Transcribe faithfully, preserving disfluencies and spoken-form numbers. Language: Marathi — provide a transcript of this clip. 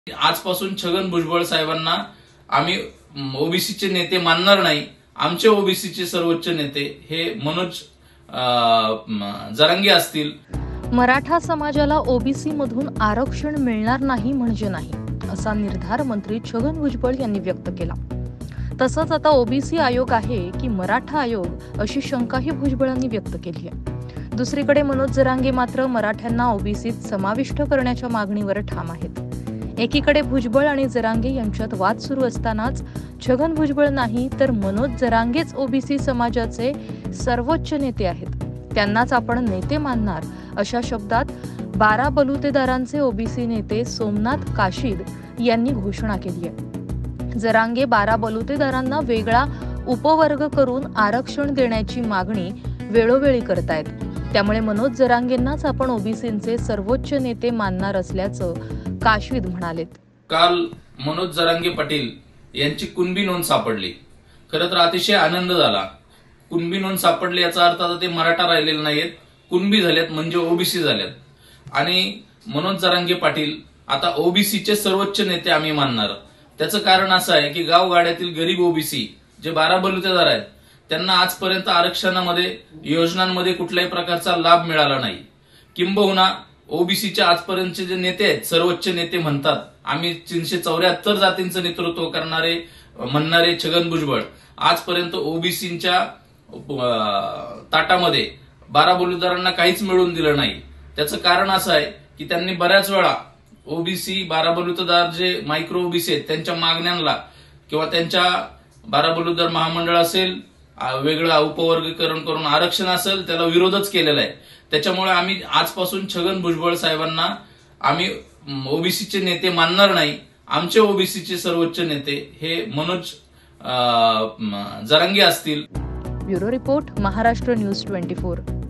आजपासून छगन भुजबळ साहेबांना आम्ही ओबीसीचे नेते मानणार नाही. आमचे ओबीसीचे सर्वोच्च नेते हे मनोज जरांगे असतील. मराठा समाजाला ओबीसी मधून आरक्षण मिळणार नाही म्हणजे नाही असा निर्धार मंत्री छगन भुजबळ यांनी व्यक्त केला. तसंच आता ओबीसी आयोग आहे की मराठा आयोग अशी शंकाही भुजबळांनी व्यक्त केली आहे. दुसरीकडे मनोज जरांगे मात्र मराठ्यांना ओबीसीत समाविष्ट करण्याच्या मागणीवर ठाम आहेत. एकीकडे भुजबळ आणि जरांगे यांच्यात वाद सुरू असतानाच छगन भुजबळ नाही तर मनोज जरांगेच ओबीसी समाजाचे सर्वोच्च नेते आहेत, त्यांनाच आपण नेते मानणार अशा शब्दात बारा बलुतेदारांचे ओबीसी नेते सोमनाथ काशीद यांनी घोषणा केली आहे. जरांगे बारा बलुतेदारांना वेगळा उपवर्ग करून आरक्षण देण्याची मागणी वेळोवेळी करतायत. त्यामुळे मनोज जरांगेंनाच आपण ओबीसींचे सर्वोच्च नेते मानणार असल्याचं काशीद म्हणालेत. काल मनोज जरांगे पाटील यांची कुणबी नोंद सापडली. खरं तर अतिशय आनंद झाला. कुणबी नोंद सापडली याचा अर्थ आता ते मराठा राहिलेले नाहीत, कुणबी झालेत म्हणजे ओबीसी झालेत. आणि मनोज जरांगे पाटील आता ओबीसीचे सर्वोच्च नेते आम्ही मानणार. त्याचं कारण असं आहे की गावगाड्यातील गरीब ओबीसी जे बारा बलुतेदार आहेत त्यांना आजपर्यंत आरक्षणामध्ये योजनांमध्ये कुठल्याही प्रकारचा लाभ मिळाला नाही. किंबहुना ओबीसीच्या आजपर्यंतचे जे नेते आहेत, सर्वोच्च नेते म्हणतात आम्ही तीनशे चौऱ्याहत्तर जातींचं नेतृत्व करणारे म्हणणारे छगन भुजबळ आजपर्यंत ओबीसीच्या ताटामध्ये बारा बलुतेदारांना काहीच मिळवून दिलं नाही. त्याचं कारण असं आहे की त्यांनी बऱ्याच वेळा ओबीसी बारा बलुतेदार जे मायक्रो ओबीसी आहेत त्यांच्या मागण्यांना किंवा त्यांच्या बारा बलुतेदार महामंडळ असेल, वेगळं उपवर्गीकरण करून आरक्षण असेल, त्याला विरोधच केलेला आहे. त्याच्यामुळे आम्ही आजपासून छगन भुजबळ साहेबांना आम्ही ओबीसीचे नेते मानणार नाही. आमचे ओबीसीचे सर्वोच्च नेते हे मनोज जरांगे असतील. Bureau report, Maharashtra news twenty four.